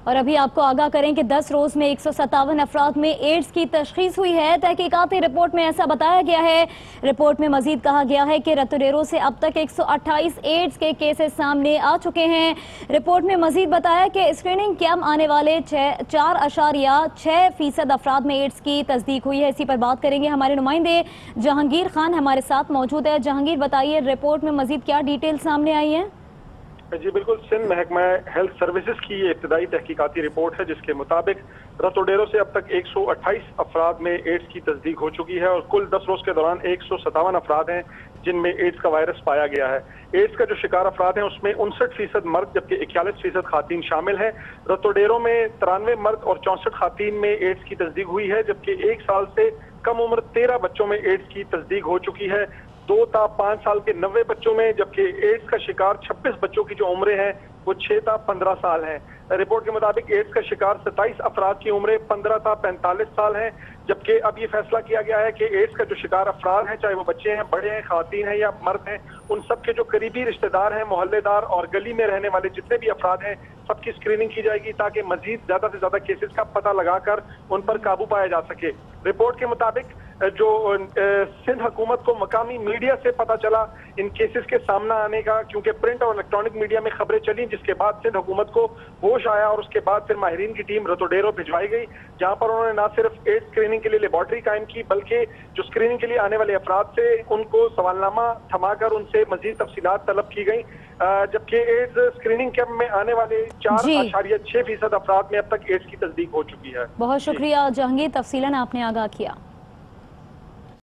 और अभी आपको आगाह करें कि 10 रोज में 157 अफराद में एड्स की तशखीस हुई है। तहकीकाती रिपोर्ट में ऐसा बताया गया है। रिपोर्ट में मजीद कहा गया है कि रतुडेरो से अब तक 128 एड्स के केसेस सामने आ चुके हैं। रिपोर्ट में मजीद बताया कि स्क्रीनिंग कैंप आने वाले 4.6% अफराद में एड्स की तस्दीक हुई है। इसी पर बात करेंगे, हमारे नुमाइंदे जहांगीर खान हमारे साथ मौजूद है। जहांगीर, बताइए रिपोर्ट में मजीद क्या डिटेल सामने आई है? जी बिल्कुल, सिंध महकमा हेल्थ सर्विसेज की ये इब्तदाई तहकीकाती रिपोर्ट है, जिसके मुताबिक रतुडेरो से अब तक 128 अफराद में एड्स की तस्दीक हो चुकी है और कुल 10 रोज के दौरान 157 अफराद हैं जिनमें एड्स का वायरस पाया गया है। एड्स का जो शिकार अफराद हैं उसमें 59% मर्द जबकि 41% खातीन शामिल है। रतुडेरो में 93 मर्द और 64 खातीन में एड्स की तस्दीक हुई है, जबकि 1 साल से कम उम्र 13 बच्चों में एड्स की तस्दीक हो चुकी है। 2 ता 5 साल के 90 बच्चों में, जबकि एड्स का शिकार 26 बच्चों की जो उम्रें हैं वो 6 ता 15 साल हैं। रिपोर्ट के मुताबिक एड्स का शिकार 27 अफराद की उम्रें 15 ता 45 साल हैं, जबकि अब ये फैसला किया गया है कि एड्स का जो शिकार अफराद हैं, चाहे वो बच्चे हैं, बड़े हैं, खातीन हैं या मर्द हैं, उन सब के जो करीबी रिश्तेदार हैं, मोहल्लेदार और गली में रहने वाले जितने भी अफराद हैं, सबकी स्क्रीनिंग की जाएगी ताकि मजीद ज्यादा से ज्यादा केसेस का पता लगाकर उन पर काबू पाया जा सके। रिपोर्ट के मुताबिक जो सिंध हुकूमत को मकामी मीडिया से पता चला इन केसेस के सामना आने का, क्योंकि प्रिंट और इलेक्ट्रॉनिक मीडिया में खबरें चली, जिसके बाद सिंध हुकूमत को होश आया और उसके बाद फिर माहिरीन की टीम रतुडेरो भिजवाई गई, जहां पर उन्होंने न सिर्फ एड्स स्क्रीनिंग के लिए लेबोरेटरी कायम की, बल्कि जो स्क्रीनिंग के लिए आने वाले अफराद से उनको सवालनामा थमाकर उनसे मजीद तफसीलात तलब की गई। जबकि एड्स स्क्रीनिंग कैंप में आने वाले 4.6% अफराद में अब तक एड्स की तस्दीक हो चुकी है। बहुत शुक्रिया जहांगीर, तफसीलन आपने आगाह किया।